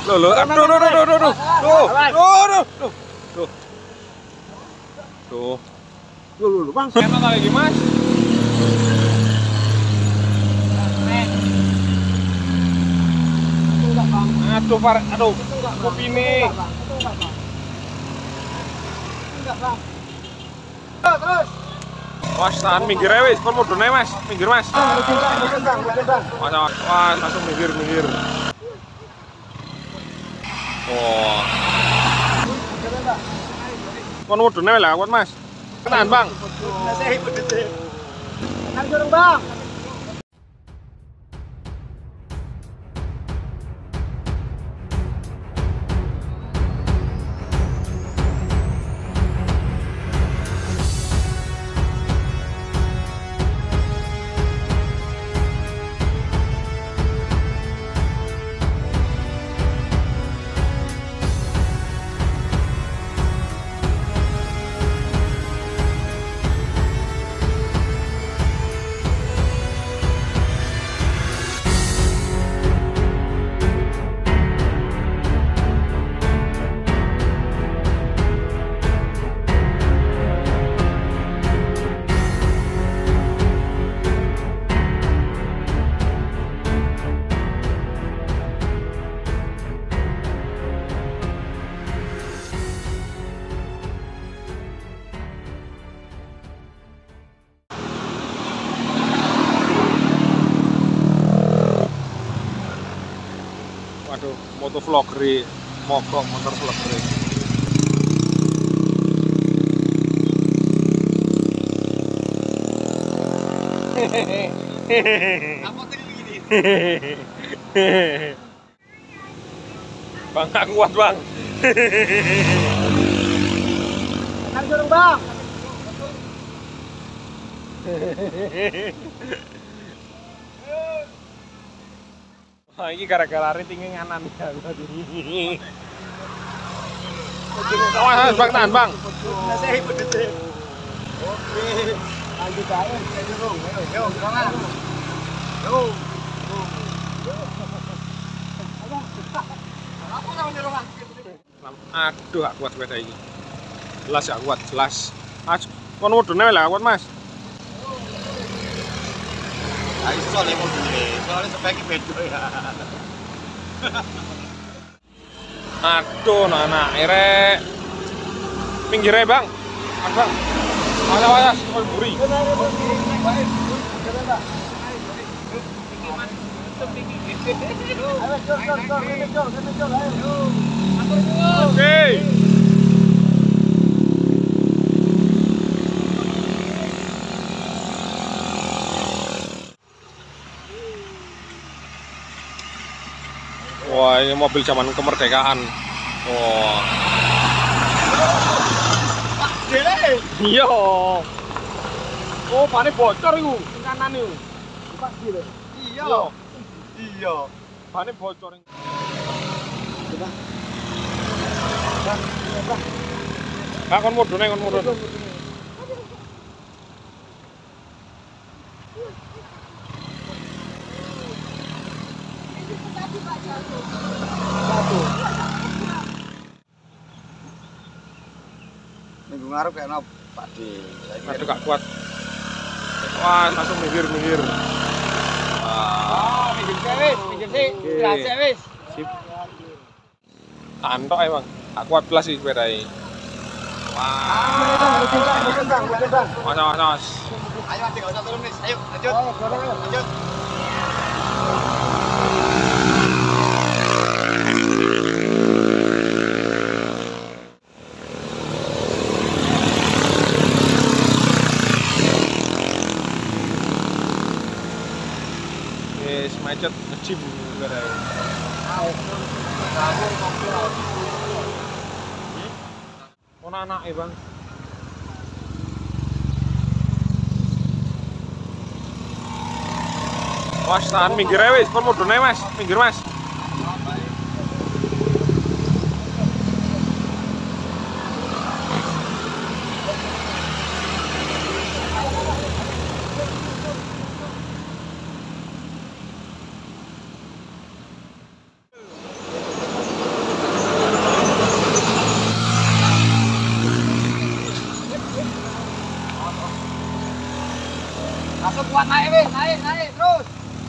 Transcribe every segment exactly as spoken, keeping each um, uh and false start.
Loh, loh, aduh, aduh, aduh, aduh, aduh, aduh, aduh, aduh, aduh, tuh, Loh, loh, Bang. enak lagi Mas. Aduh, Far, aduh, kopi ini. Terus. Mas, tahan minggir aja wis, kon mudune Mas, minggir Mas. Mas, Mas, langsung minggir, minggir. Oh. Kon mudune lah, kuat Mas. Tahan Bang. Tenang dulu, Bang. Waduh, motor vlogger, mogok motor vlogger. Bang, gak kuat Bang. Tenang dulu, Bang. Wah, ini gara-gara ratingnya nganan ya tadi. Awas, Bang, tahan Bang. Oke. Lanjut aja. Yo, semangat. Yo. Aduh, gak kuat sepeda ini. Jelas gak kuat, jelas. Mas, kon mudune lah kuat Mas. Ayo soalnya mau gini, soalnya speknya beda ya. Aduh, anak ere. Pinggir aja Bang. Mas Bang. Awas, awas, awas, buri. Oke. Wah, ini mobil zaman kemerdekaan. Wah. Iya. Oh, pane bocor iku, kanan iku. Pak gile. Iya. Iya. Pane bocor. Coba. Kak kon mudune, kon mudun. Satu. Minggu ngarep kayak nop, Pak D. Aduh, gak kuat. Wah, langsung minggir, minggir. Oh, minggir wis, minggir sih. Berasa wis. Sip. Antok ya Bang. Gak kuat belas sih sepeda ini. Wah. Mas, mas, mas. Ayo, Mas, enggak usah turun, Nis. Ayo, lanjut. Lanjut. Yes, macet ngejim sepeda ini. Mana anak ya Bang? Mas, tahan minggir aja wis, kon mudune Mas, minggir Mas. kuat naik wis, naik, naik terus.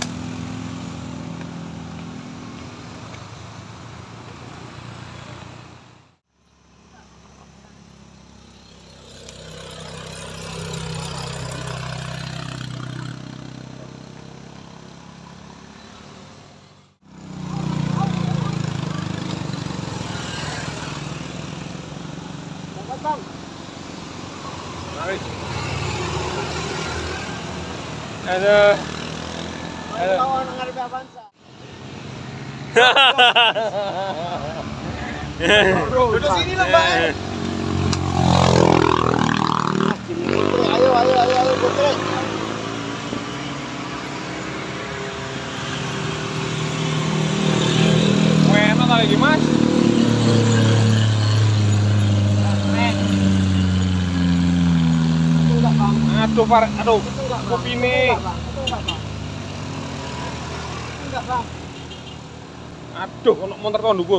Bang. Mari. Ada. Ada. Lawan ngarepe Avanza. Duduk sini lah, Bang. Ayo, ayo, ayo, ayo, Putri. Enak lagi, Mas. Aduh, Far, aduh, kopi ini. Enggak, Bang. Aduh, ono motor kau ndukur.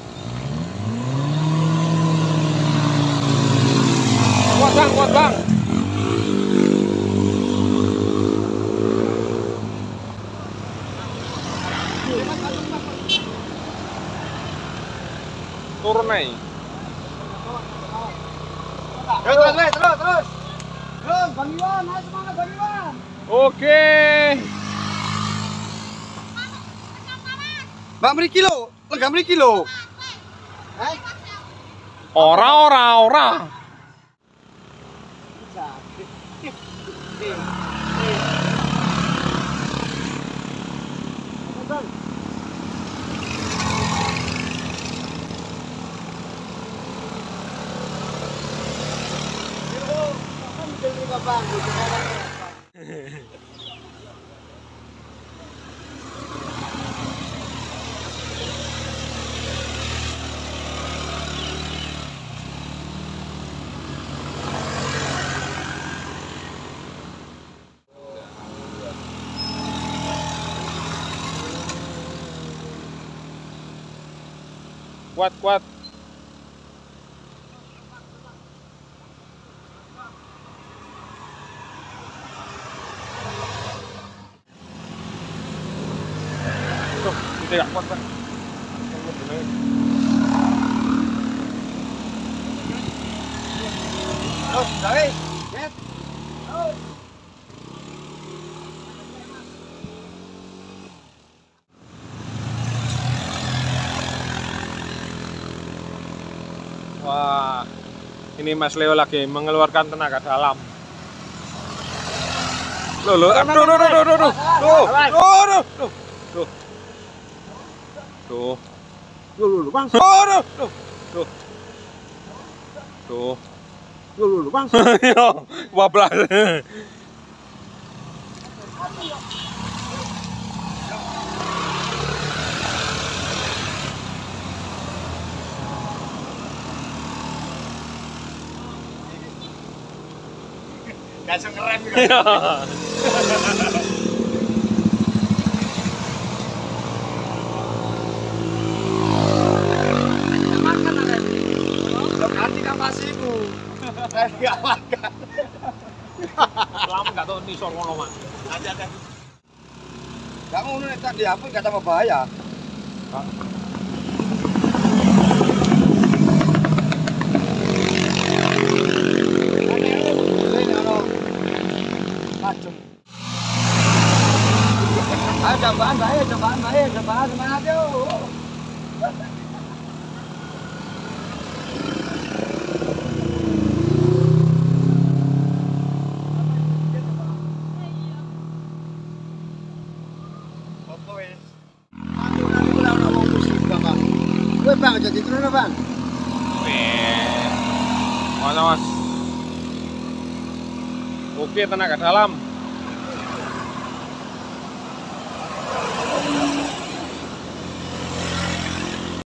Kuat bang, kuat bang. Turun nih. Terus, terus, terus, terus. Terus, Bang Iwan, ayo semangat Bang Iwan. Oke. Mbak mriki lho, lega mriki lho. Hei. Ora, ora, ora. Kuat, kuat. Tuh, tidak kuat, Pak. Terus, Dawi. Net. Terus. Wah, ini Mas Leo lagi mengeluarkan tenaga dalam. Loh, loh, aduh, aduh, aduh, aduh, aduh, aduh, tuh, aduh, tuh, tuh, tuh, Lu lu Bang. aduh, tuh, tuh, tuh, Lu lu Bang. yo, wablas. Langsung keren gitu. Ganti kapasimu. Enggak makan. Lama nggak tahu nih soal ngono, Mas. Ada ada. Enggak ngono nek tak dihapus enggak tambah bahaya. Ayo cobaan bahaya, cobaan bahaya, cobaan semangat yuk. Foto wis. Aduh, nanti udah udah mau pusing Bang. Gue Bang jadi turun Bang. Mana, Mas? Oke, tenaga dalam.